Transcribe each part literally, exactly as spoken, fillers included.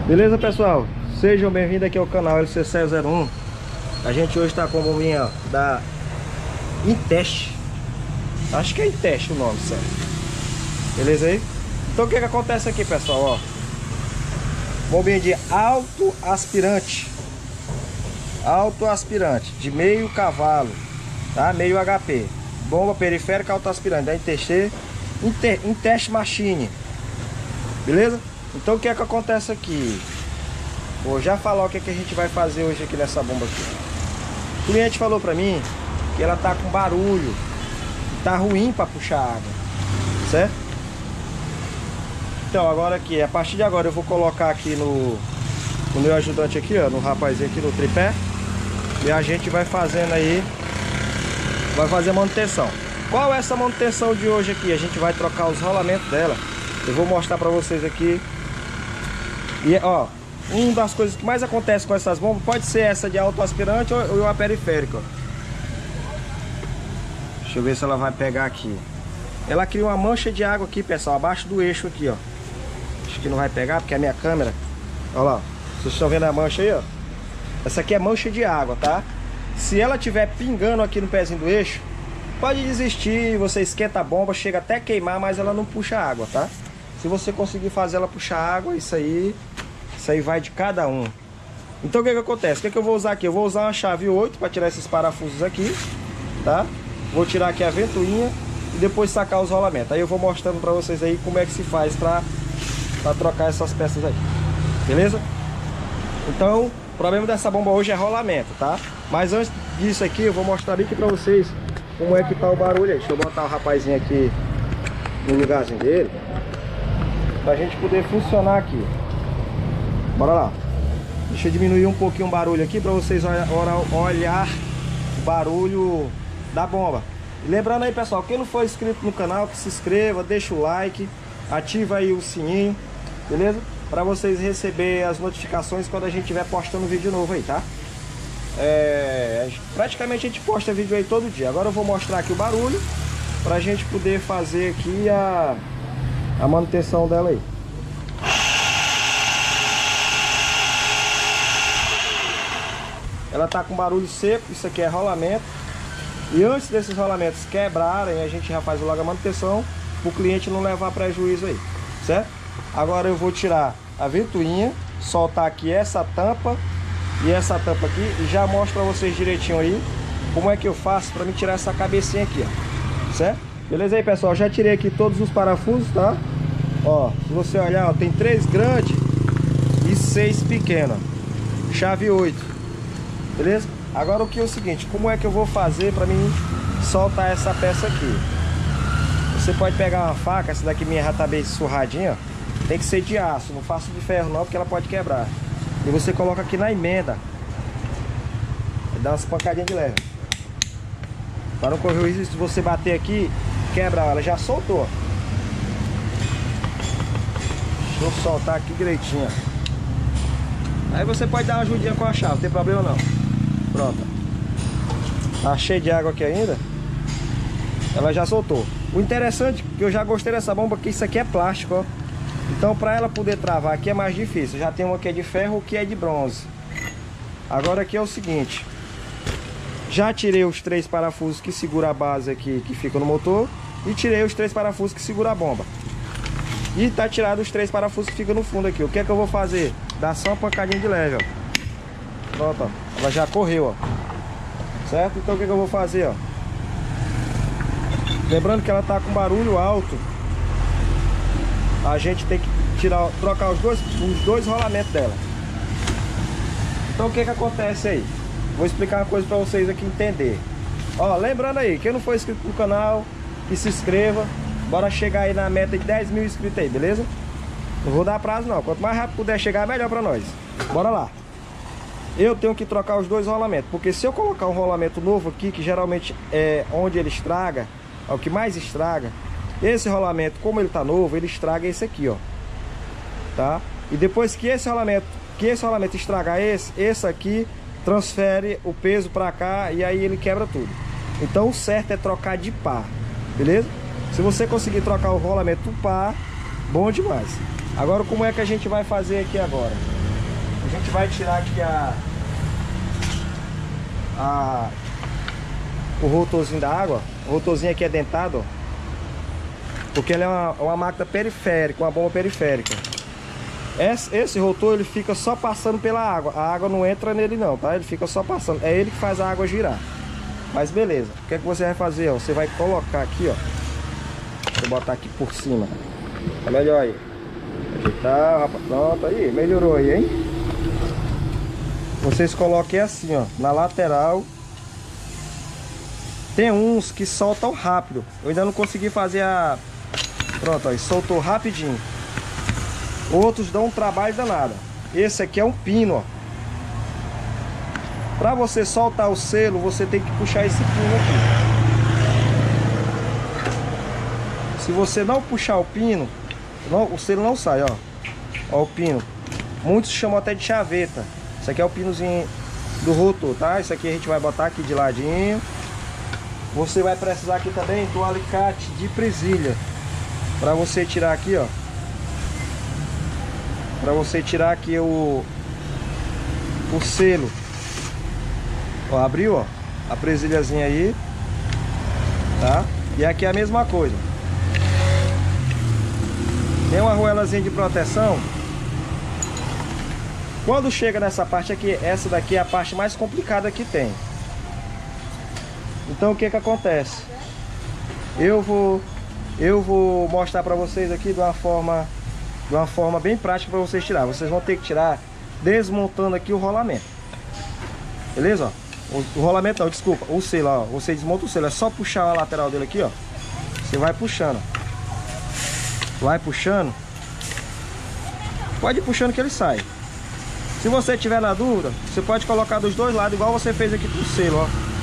Beleza, pessoal? Sejam bem-vindos aqui ao canal L C zero zero um. A gente hoje está com a bombinha ó, da Intest. Acho que é Intest o nome, certo? Beleza aí? Então o que que acontece aqui, pessoal? Ó, bombinha de alto aspirante. Alto aspirante de meio cavalo, tá? Meio H P. Bomba periférica alto aspirante da Intest, Inter, Intest Machine. Beleza? Então o que é que acontece aqui? Vou já falar o que é que a gente vai fazer hoje aqui nessa bomba aqui. O cliente falou pra mim que ela tá com barulho, tá ruim para puxar água, certo? Então agora aqui, a partir de agora eu vou colocar aqui no, no meu ajudante aqui, ó, no rapazinho aqui no tripé, e a gente vai fazendo aí, vai fazer a manutenção. Qual é essa manutenção de hoje aqui? A gente vai trocar os rolamentos dela. Eu vou mostrar pra vocês aqui. E ó, uma das coisas que mais acontece com essas bombas pode ser essa de alto aspirante ou, ou a periférica, ó. Deixa eu ver se ela vai pegar aqui. Ela cria uma mancha de água aqui, pessoal, abaixo do eixo aqui, ó. Acho que não vai pegar porque é a minha câmera. Olha lá, vocês estão vendo a mancha aí, ó. Essa aqui é mancha de água, tá? Se ela tiver pingando aqui no pezinho do eixo, pode desistir, você esquenta a bomba, chega até queimar, mas ela não puxa água, tá? Se você conseguir fazer ela puxar água, isso aí, isso aí vai de cada um. Então o que que acontece? O que que eu vou usar aqui? Eu vou usar uma chave oito para tirar esses parafusos aqui, tá? Vou tirar aqui a ventoinha e depois sacar os rolamentos. Aí eu vou mostrando para vocês aí como é que se faz para para trocar essas peças aí. Beleza? Então, o problema dessa bomba hoje é rolamento, tá? Mas antes disso aqui, eu vou mostrar aqui para vocês como é que tá o barulho aí. Deixa eu botar o rapazinho aqui no lugarzinho dele, pra gente poder funcionar aqui. Bora lá. Deixa eu diminuir um pouquinho o barulho aqui pra vocês olhar o barulho da bomba. E lembrando aí, pessoal, quem não for inscrito no canal, que se inscreva, deixa o like, ativa aí o sininho, beleza? Pra vocês receberem as notificações quando a gente estiver postando vídeo novo aí, tá? É, praticamente a gente posta vídeo aí todo dia. Agora eu vou mostrar aqui o barulho pra gente poder fazer aqui a a manutenção dela aí. Ela tá com barulho seco, isso aqui é rolamento. E antes desses rolamentos quebrarem, a gente já faz logo a manutenção, para o cliente não levar prejuízo aí, certo? Agora eu vou tirar a ventoinha, soltar aqui essa tampa e essa tampa aqui, e já mostro para vocês direitinho aí como é que eu faço para me tirar essa cabecinha aqui, ó, certo? Beleza aí, pessoal, já tirei aqui todos os parafusos, tá? Ó, se você olhar, ó, tem três grandes e seis pequenas. Chave oito. Beleza? Agora o que é o seguinte, como é que eu vou fazer para mim soltar essa peça aqui? Você pode pegar uma faca, essa daqui minha já tá bem surradinha, ó. Tem que ser de aço, não faço de ferro não, porque ela pode quebrar. E você coloca aqui na emenda. Dá umas pancadinhas de leve. Para não correr o risco de você bater aqui, quebra ela. Já soltou. Deixa eu soltar aqui direitinho. Aí você pode dar uma ajudinha com a chave, não tem problema não. Pronto. Tá cheio de água aqui ainda. Ela já soltou. O interessante é que eu já gostei dessa bomba, que isso aqui é plástico, ó. Então para ela poder travar aqui é mais difícil. Já tem uma que é de ferro, o que é de bronze. Agora aqui é o seguinte. Já tirei os três parafusos que segura a base aqui, que fica no motor. E tirei os três parafusos que segura a bomba. E tá tirado os três parafusos que ficam no fundo aqui. O que é que eu vou fazer? Dar só uma pancadinha de leve, ó. Pronto, ó. Ela já correu, ó. Certo? Então o que é que eu vou fazer, ó? Lembrando que ela tá com barulho alto. A gente tem que tirar, trocar os dois, os dois rolamentos dela. Então o que é que acontece aí? Vou explicar uma coisa pra vocês aqui entender. Ó, lembrando aí, quem não for inscrito no canal, que se inscreva. Bora chegar aí na meta de dez mil inscritos aí, beleza? Não vou dar prazo não, quanto mais rápido puder chegar, melhor pra nós. Bora lá. Eu tenho que trocar os dois rolamentos, porque se eu colocar um rolamento novo aqui, que geralmente é onde ele estraga, é o que mais estraga. Esse rolamento, como ele tá novo, ele estraga esse aqui, ó. Tá? E depois que esse rolamento, que esse rolamento estragar esse, esse aqui transfere o peso pra cá e aí ele quebra tudo. Então o certo é trocar de par, beleza? Se você conseguir trocar o rolamento par, bom demais. Agora como é que a gente vai fazer aqui agora? A gente vai tirar aqui a, a o rotorzinho da água. O rotorzinho aqui é dentado, ó. Porque ele é uma, uma máquina periférica, uma bomba periférica. Esse, esse rotor ele fica só passando pela água. A água não entra nele não, tá? Ele fica só passando. É ele que faz a água girar. Mas beleza. O que é que você vai fazer? Ó? Você vai colocar aqui, ó. Vou botar aqui por cima. Tá melhor aí. Ajeitar, rapaz. Pronto aí. Melhorou aí, hein? Vocês coloquem assim, ó. Na lateral. Tem uns que soltam rápido. Eu ainda não consegui fazer a... Pronto, ó, soltou rapidinho. Outros dão um trabalho danado. Esse aqui é um pino, ó. Para você soltar o selo, você tem que puxar esse pino aqui. Se você não puxar o pino, não, o selo não sai, ó. Ó o pino. Muitos chamam até de chaveta. Isso aqui é o pinozinho do rotor, tá? Isso aqui a gente vai botar aqui de ladinho. Você vai precisar aqui também do alicate de presilha. Para você tirar aqui, ó. Para você tirar aqui o o selo. Ó, abriu, ó, a presilhazinha aí, tá? E aqui é a mesma coisa. Tem uma arruelazinha de proteção. Quando chega nessa parte aqui, essa daqui é a parte mais complicada que tem. Então o que que acontece? Eu vou eu vou mostrar para vocês aqui de uma forma de uma forma bem prática para vocês tirar. Vocês vão ter que tirar desmontando aqui o rolamento. Beleza, ó? O, o rolamento não, desculpa, o selo, ó. Você desmonta o selo, é só puxar a lateral dele aqui, ó. Você vai puxando. Vai puxando. Pode ir puxando que ele sai. Se você tiver na dúvida, você pode colocar dos dois lados, igual você fez aqui com o selo, ó.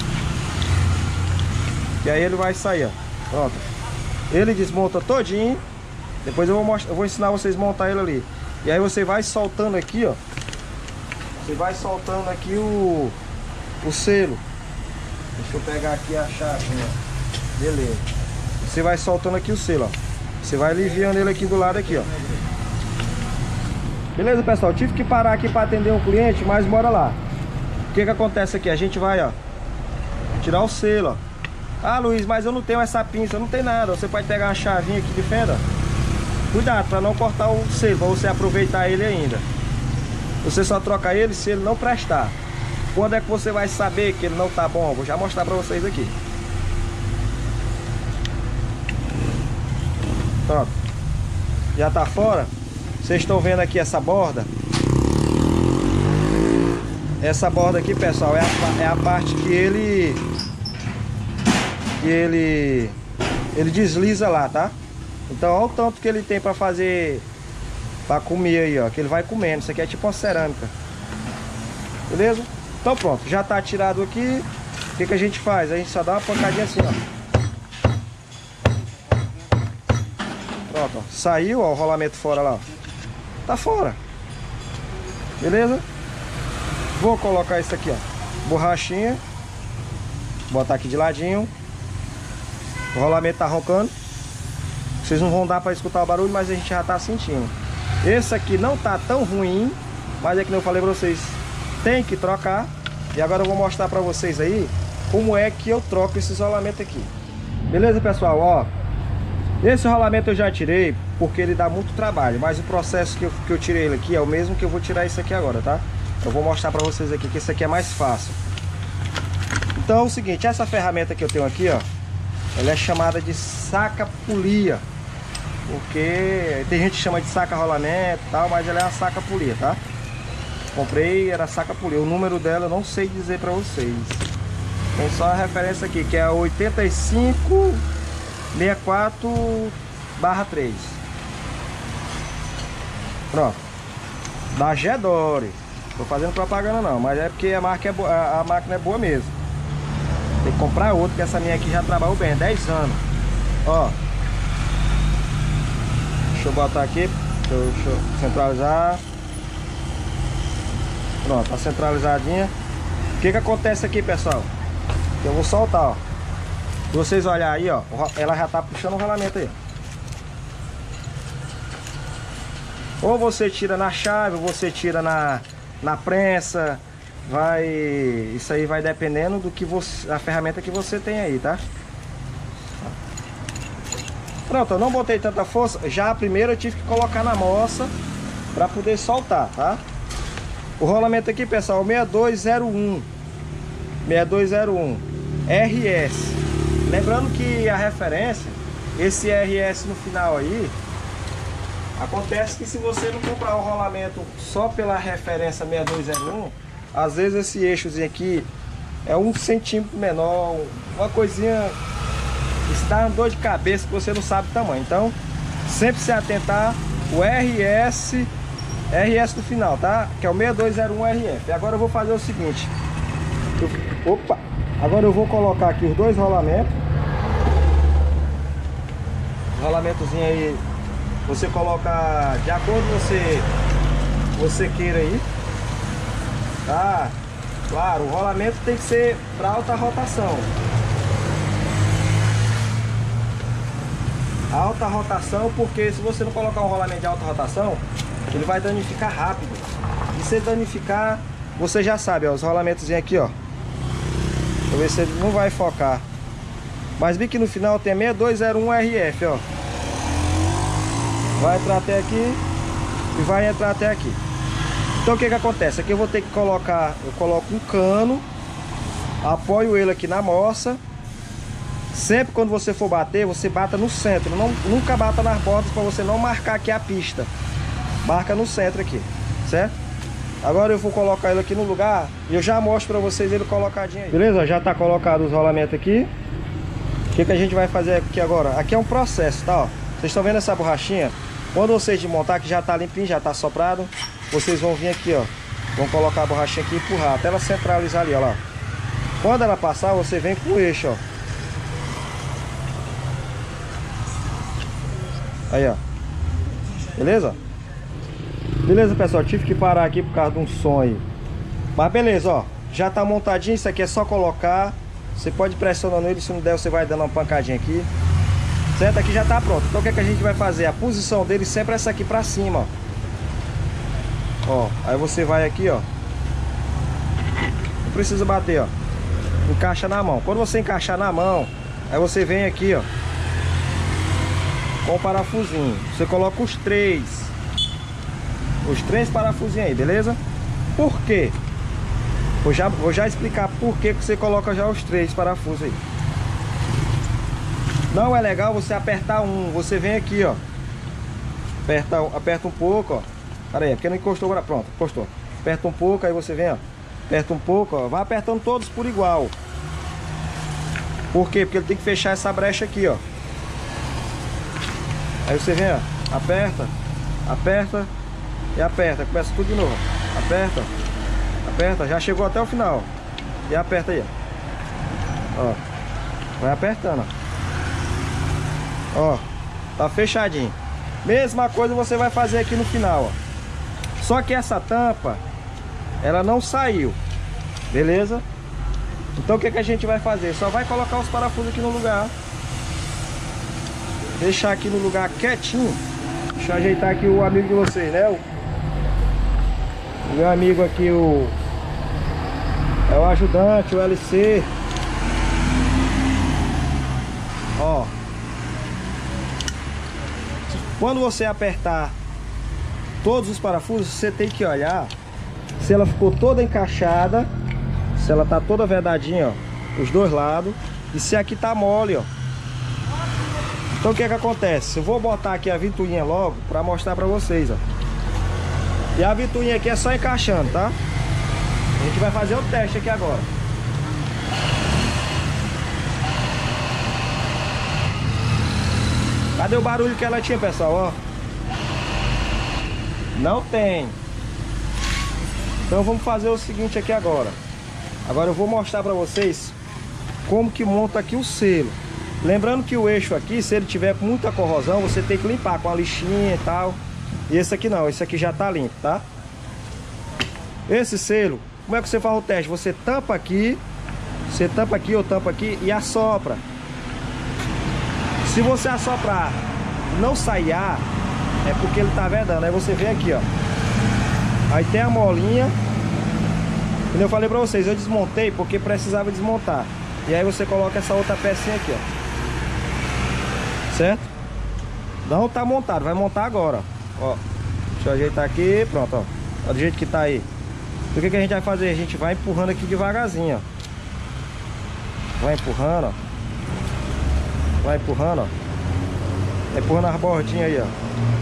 E aí ele vai sair, ó. Pronto. Ele desmonta todinho. Depois eu vou mostrar, eu vou ensinar vocês a montar ele ali. E aí você vai soltando aqui, ó. Você vai soltando aqui o o selo. Deixa eu pegar aqui a chave, ó. Beleza. Você vai soltando aqui o selo, ó. Você vai aliviando ele aqui do lado aqui, ó. Beleza, pessoal? Tive que parar aqui para atender um cliente, mas bora lá. O que que acontece aqui? A gente vai, ó, tirar o selo, ó. Ah, Luiz, mas eu não tenho essa pinça. Não tem nada. Você pode pegar uma chavinha aqui de fenda. Cuidado para não cortar o selo, para você aproveitar ele ainda. Você só troca ele se ele não prestar. Quando é que você vai saber que ele não tá bom? Vou já mostrar para vocês aqui. Pronto. Já tá fora. Vocês estão vendo aqui essa borda? Essa borda aqui, pessoal, é a, é a parte que ele que ele ele desliza lá, tá? Então olha o tanto que ele tem para fazer, para comer aí, ó, que ele vai comendo. Isso aqui é tipo uma cerâmica. Beleza? Então pronto, já tá tirado aqui. O que que a gente faz? A gente só dá uma pancadinha assim, ó. Pronto, ó. Saiu, ó, o rolamento fora lá, ó. Tá fora. Beleza? Vou colocar isso aqui, ó, borrachinha. Botar aqui de ladinho. O rolamento tá roncando. Vocês não vão dar para escutar o barulho, mas a gente já tá sentindo. Esse aqui não tá tão ruim, mas é que eu falei para vocês, tem que trocar. E agora eu vou mostrar para vocês aí como é que eu troco esse rolamento aqui. Beleza, pessoal? Ó, esse rolamento eu já tirei porque ele dá muito trabalho, mas o processo que eu, que eu tirei ele aqui é o mesmo que eu vou tirar isso aqui agora, tá? Eu vou mostrar para vocês aqui que esse aqui é mais fácil. Então é o seguinte, essa ferramenta que eu tenho aqui, ó, ela é chamada de saca-polia, porque tem gente que chama de saca-rolamento e tal, mas ela é a saca-polia, tá? Comprei, era saca-polia. O número dela eu não sei dizer pra vocês. Tem só a referência aqui, que é oitenta e cinco sessenta e quatro barra três. Pronto. Da Gedore. Tô fazendo propaganda não, mas é porque a, marca é boa, a, a máquina é boa mesmo. Tem que comprar outra, que essa minha aqui já trabalhou bem, dez anos. Ó. Deixa eu botar aqui. Deixa eu, deixa eu centralizar. Pronto, tá centralizadinha. O que que acontece aqui, pessoal? Eu vou soltar, ó. Se vocês olharem aí, ó, ela já tá puxando o rolamento aí. Ou você tira na chave, ou você tira na, na prensa, vai... Isso aí vai dependendo do que você... a ferramenta que você tem aí, tá? Pronto, eu não botei tanta força. Já a primeira eu tive que colocar na moça para poder soltar, tá? O rolamento aqui, pessoal, seis dois zero um seis dois zero um R S. Lembrando que a referência, esse R S no final aí, acontece que se você não comprar o rolamento só pela referência seis dois zero um, às vezes esse eixozinho aqui é um centímetro menor, uma coisinha, está dando dor de cabeça que você não sabe o tamanho. Então, sempre se atentar o R S, R S no final, tá? Que é o seis dois zero um R F. E agora eu vou fazer o seguinte. Eu, opa! Agora eu vou colocar aqui os dois rolamentos. O rolamentozinho aí, você coloca de acordo com você, você queira aí. Tá? Claro, o rolamento tem que ser para alta rotação. Alta rotação, porque se você não colocar um rolamento de alta rotação, ele vai danificar rápido. E se danificar, você já sabe, ó, os rolamentos aqui, ó. Deixa eu ver se ele não vai focar. Mas vi que no final tem seis dois zero um R F, ó. Vai entrar até aqui e vai entrar até aqui. Então o que que acontece? Aqui eu vou ter que colocar, eu coloco um cano, apoio ele aqui na moça. Sempre quando você for bater, você bata no centro, não, nunca bata nas bordas para você não marcar aqui a pista. Marca no centro aqui, certo? Agora eu vou colocar ele aqui no lugar e eu já mostro para vocês ele colocadinho aí. Beleza? Já tá colocado os rolamentos aqui. O que que a gente vai fazer aqui agora? Aqui é um processo, tá? Ó. Vocês estão vendo essa borrachinha? Quando vocês desmontar, que já tá limpinho, já tá soprado, vocês vão vir aqui, ó. Vão colocar a borrachinha aqui e empurrar até ela centralizar ali, ó lá. Quando ela passar, você vem com o eixo, ó. Aí, ó. Beleza? Beleza, pessoal. Tive que parar aqui por causa de um som aí. Mas beleza, ó. Já tá montadinho. Isso aqui é só colocar. Você pode ir pressionando ele. Se não der, você vai dando uma pancadinha aqui. Certo? Aqui já tá pronto. Então o que é que a gente vai fazer? A posição dele sempre é essa aqui pra cima, ó. Ó. Aí você vai aqui, ó. Não precisa bater, ó. Encaixa na mão. Quando você encaixar na mão, aí você vem aqui, ó, com o parafusinho. Você coloca os três. Os três parafusinhos aí, beleza? Por quê? Vou já, vou já explicar por que você coloca já os três parafusos aí. Não é legal você apertar um. Você vem aqui, ó. Aperta, aperta um pouco, ó. Pera aí, porque não encostou agora. Pronto, encostou. Aperta um pouco, aí você vem, ó. Aperta um pouco, ó. Vai apertando todos por igual. Por quê? Porque ele tem que fechar essa brecha aqui, ó. Aí você vem, ó. Aperta, aperta e aperta. Começa tudo de novo. Aperta, aperta. Já chegou até o final. E aperta aí, ó. Ó. Vai apertando, ó. Ó, tá fechadinho. Mesma coisa você vai fazer aqui no final, ó. Só que essa tampa, ela não saiu. Beleza? Então o que que a gente vai fazer? Só vai colocar os parafusos aqui no lugar. Deixar aqui no lugar quietinho. Deixa eu ajeitar aqui o amigo de vocês, né? O, o meu amigo aqui, o... é o ajudante, o L C. Ó. Quando você apertar todos os parafusos, você tem que olhar se ela ficou toda encaixada, se ela tá toda vedadinha, ó, os dois lados, e se aqui tá mole, ó. Então o que é que acontece? Eu vou botar aqui a ventoinha logo para mostrar para vocês, ó. E a ventoinha aqui é só encaixando, tá? A gente vai fazer o teste aqui agora. Cadê o barulho que ela tinha, pessoal? Ó. Não tem. Então vamos fazer o seguinte aqui agora. Agora eu vou mostrar para vocês como que monta aqui o selo. Lembrando que o eixo aqui, se ele tiver com muita corrosão, você tem que limpar com a lixinha e tal. E esse aqui não, esse aqui já tá limpo, tá? Esse selo, como é que você faz o teste? Você tampa aqui, você tampa aqui ou tampa aqui e assopra. Se você assoprar não sair ar, é porque ele tá vedando. Aí você vem aqui, ó. Aí tem a molinha Como eu falei pra vocês, eu desmontei porque precisava desmontar. E aí você coloca essa outra pecinha aqui, ó. Certo? Não tá montado, vai montar agora, ó. Deixa eu ajeitar aqui, pronto, ó. Ó, do jeito que tá aí. O que que a gente vai fazer? A gente vai empurrando aqui devagarzinho, ó. Vai empurrando, ó. Vai empurrando, ó. Vai empurrando as bordinhas aí, ó.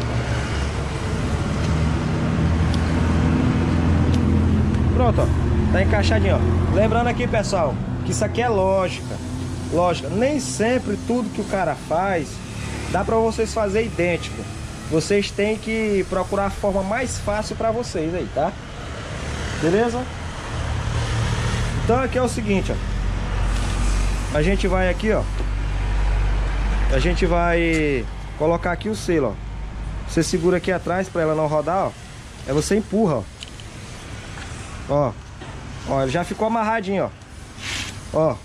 Pronto, ó. Tá encaixadinho, ó. Lembrando aqui, pessoal, que isso aqui é lógica. Lógica. Nem sempre tudo que o cara faz dá pra vocês fazer idêntico. Vocês têm que procurar a forma mais fácil pra vocês aí, tá? Beleza? Então aqui é o seguinte, ó. A gente vai aqui, ó. A gente vai colocar aqui o selo, ó. Você segura aqui atrás pra ela não rodar, ó. Aí você empurra, ó. Ó. Ó, ele já ficou amarradinho, ó. Ó.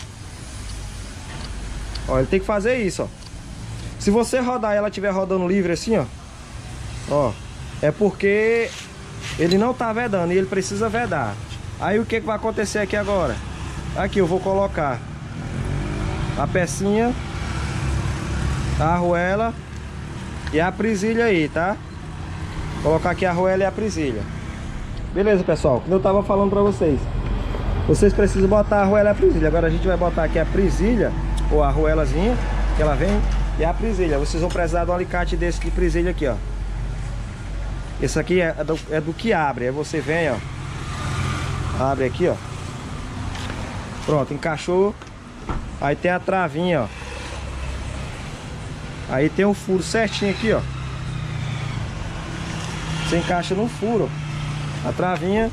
Ó, ele tem que fazer isso, ó. Se você rodar e ela estiver rodando livre assim, ó. Ó. É porque ele não tá vedando e ele precisa vedar. Aí o que que vai acontecer aqui agora? Aqui eu vou colocar a pecinha, a arruela e a presilha aí, tá? Vou colocar aqui a arruela e a presilha. Beleza, pessoal, como eu tava falando pra vocês, vocês precisam botar a arruela e a presilha. Agora a gente vai botar aqui a presilha, ou a arruelazinha, que ela vem, e a presilha. Vocês vão precisar de um alicate desse de presilha aqui, ó. Esse aqui é do, é do que abre. Aí você vem, ó. Abre aqui, ó. Pronto, encaixou. Aí tem a travinha, ó. Aí tem um furo certinho aqui, ó. Você encaixa no furo, ó, a travinha.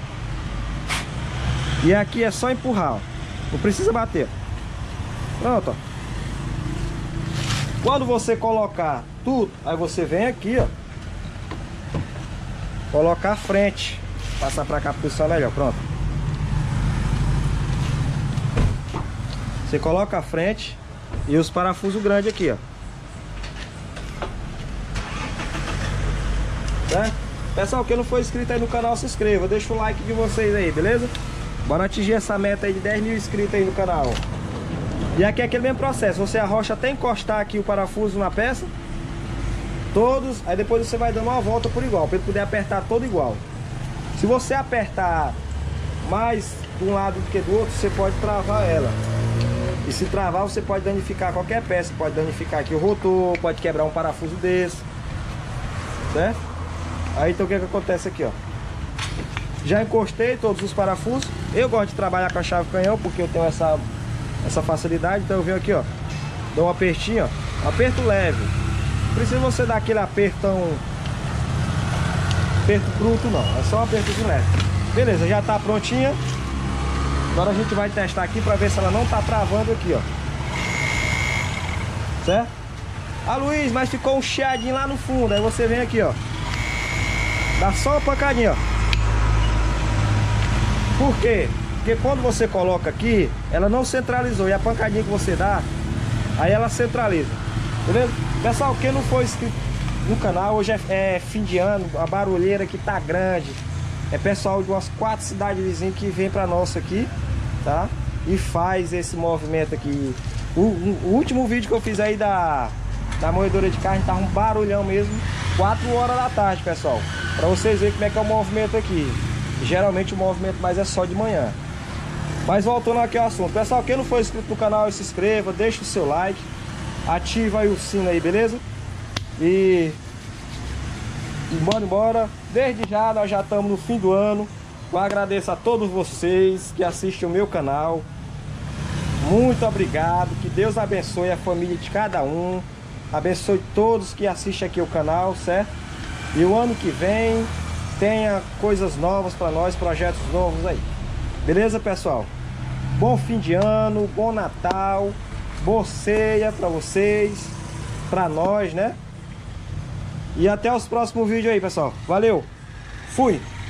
E aqui é só empurrar, ó. Não precisa bater. Pronto, ó. Quando você colocar tudo, aí você vem aqui, ó. Colocar a frente. Passar pra cá pra posição melhor, pronto. Você coloca a frente e os parafusos grandes aqui, ó. Certo? Pessoal, quem não for inscrito aí no canal, se inscreva. Deixa o like de vocês aí, beleza? Bora atingir essa meta aí de dez mil inscritos aí no canal. E aqui é aquele mesmo processo. Você arrocha até encostar aqui o parafuso na peça. Todos. Aí depois você vai dando uma volta por igual, para ele poder apertar todo igual. Se você apertar mais de um lado do que do outro, você pode travar ela. E se travar, você pode danificar qualquer peça. Pode danificar aqui o rotor, pode quebrar um parafuso desse. Certo? Aí então o que que acontece aqui, ó. Já encostei todos os parafusos. Eu gosto de trabalhar com a chave canhão porque eu tenho essa, essa facilidade. Então eu venho aqui, ó. Dou um apertinho, ó. Aperto leve. Não precisa você dar aquele apertão, aperto bruto não. É só um aperto de leve. Beleza, já tá prontinha. Agora a gente vai testar aqui pra ver se ela não tá travando aqui, ó. Certo? Ah, Luiz, mas ficou um chiadinho lá no fundo. Aí você vem aqui, ó. Dá só uma pancadinha, ó. Por quê? Porque quando você coloca aqui, ela não centralizou. E a pancadinha que você dá, aí ela centraliza. Beleza? Pessoal, quem não for inscrito no canal, hoje é, é fim de ano, a barulheira aqui tá grande. É pessoal de umas quatro cidades vizinhas que vem pra nossa aqui, tá? E faz esse movimento aqui. O, o, o último vídeo que eu fiz aí da, da moedora de carne tava um barulhão mesmo. quatro horas da tarde, pessoal. Pra vocês verem como é que é o movimento aqui. Geralmente o movimento mais é só de manhã. Mas voltando aqui ao assunto. Pessoal, quem não for inscrito no canal, se inscreva, deixa o seu like. Ativa aí o sino aí, beleza? E... E bora embora. Desde já, nós já estamos no fim do ano. Eu agradeço a todos vocês que assistem o meu canal. Muito obrigado. Que Deus abençoe a família de cada um. Abençoe todos que assistem aqui o canal, certo? E o ano que vem tenha coisas novas para nós, projetos novos aí. Beleza, pessoal? Bom fim de ano, bom Natal, boa ceia para vocês, para nós, né? E até os próximos vídeos aí, pessoal. Valeu! Fui!